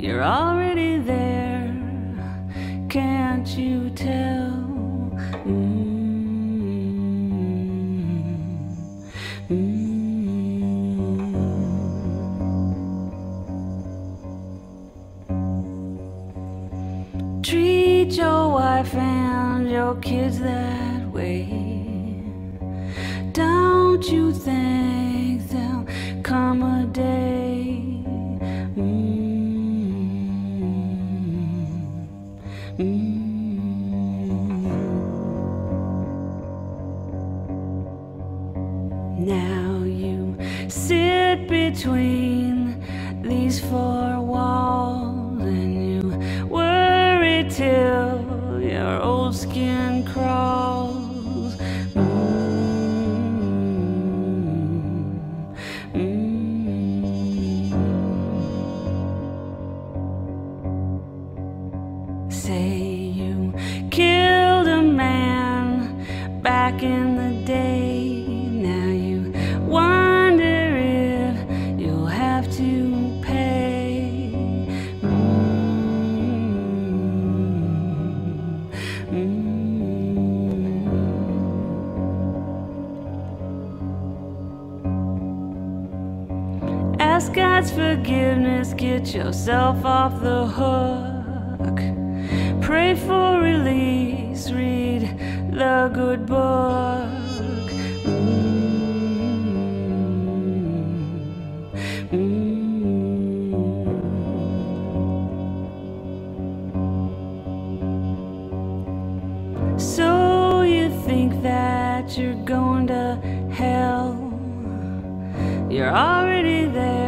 you're already there. Can't you tell? Treat your wife and your kids that way. Don't you think there'll come a day? Now you sit between these four walls and you worry till your old skin crawls. Say you killed a man back in the day. Now you wonder if you'll have to pay. Ask God's forgiveness, get yourself off the hook. Pray for release, read the good book. So you think that you're going to hell? You're already there.